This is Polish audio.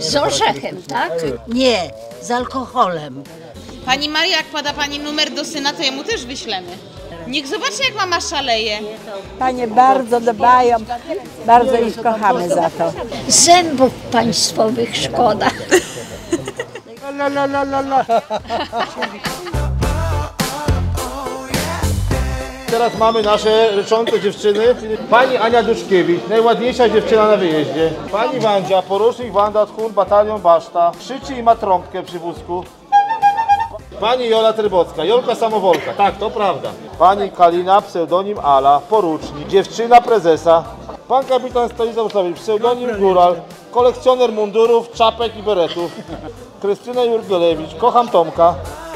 Z orzechem, tak? Nie, z alkoholem. Pani Maria, jak poda pani numer do syna, to jemu też wyślemy. Niech zobaczy, jak mama szaleje. Panie bardzo dbają, bardzo ich kochamy za to. Zębów państwowych szkoda. Teraz mamy nasze ryczące dziewczyny. Pani Ania Duszkiewicz, najładniejsza dziewczyna na wyjeździe. Pani Wandzia, porucznik Wanda Tchun, batalion Baszta. Krzyczy i ma trąbkę przy wózku. Pani Jola Trybocka, Jolka Samowolka, tak, to prawda. Pani Kalina, pseudonim Ala, porucznik, dziewczyna prezesa. Pan kapitan Stanisław Ustawicz, pseudonim Góral, kolekcjoner mundurów, czapek i beretów. Krystyna Jurgielewicz, kocham Tomka.